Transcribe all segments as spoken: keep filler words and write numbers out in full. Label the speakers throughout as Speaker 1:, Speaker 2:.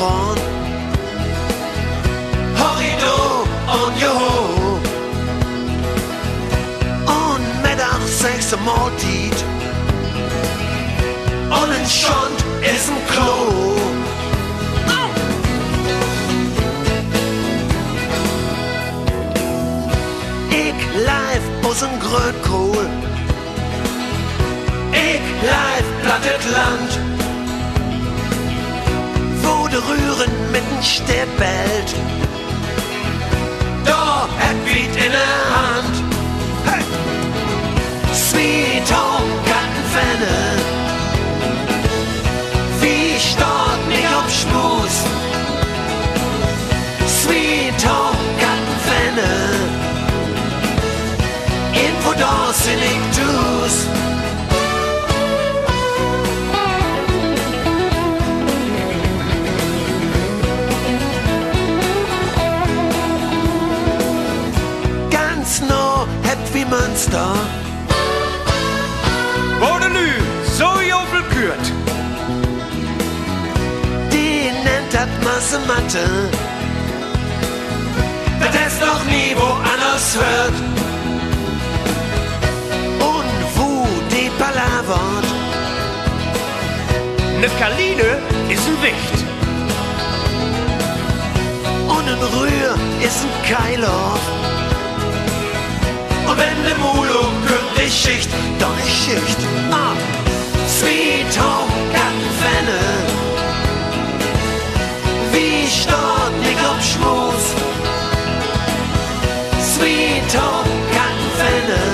Speaker 1: Refrain. Horrido und joho. Und meddachs säch Maoltied. Und in Schont ist ein Klo. Ich leiw ussen Grönkohl. Ich leiw plattet Land, wo de Rühren mit'n Stiärt bellt. Da hebt in der Hand. Hey! Sweet Home Kattenvenne, wie stark nich ob Schmues. Sweet Home Kattenvenne, irgendwo da sind ich tuohues. Ganz naoh, hebt wie Münster.
Speaker 2: Wo de Lü so jubel kürt.
Speaker 1: Die nennt dat Masematte. Das ist noch nie woanders hört. Und wo die palavert.
Speaker 2: Ne Kaline ist ein Wicht.
Speaker 1: Und ein Rühr ist ein Keiler. Und wenn de Mulo kürrt die Schicht, doch nicht Schicht. Ah, Sweet Home Kattenvenne, wie stark nich ob Schmues. Sweet Home Kattenvenne,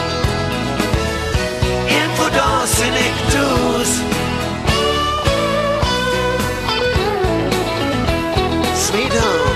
Speaker 1: irgendwo da sind ich tuohues. Sweet Home.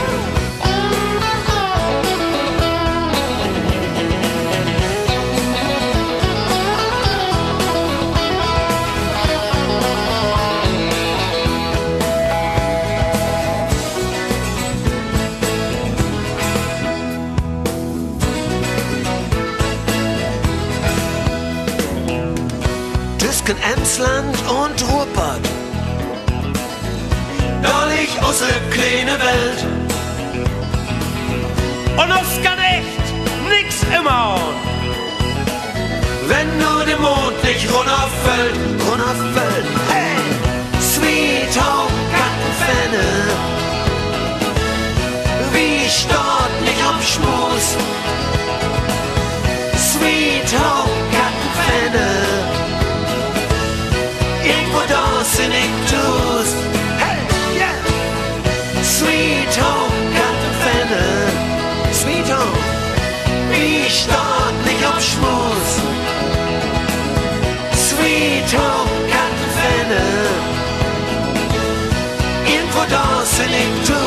Speaker 1: Emsland und Ruhrpott, da liegt unsere kleine Welt.
Speaker 2: Und uns kann echt nix im Hauen.
Speaker 1: Wenn nur der Mond nicht runterfällt, runterfällt. Hey, Sweet Home Kattenvenne, wie stark nicht ob Schmues. Sweet Home Kattenvenne, irgendwo da sind ich tuohues. Hey, yeah! Sweet Home Kattenvenne, Sweet Home, wie stark nicht ob Schmues. Sweet Home Kattenvenne, irgendwo da sind ich tuohues.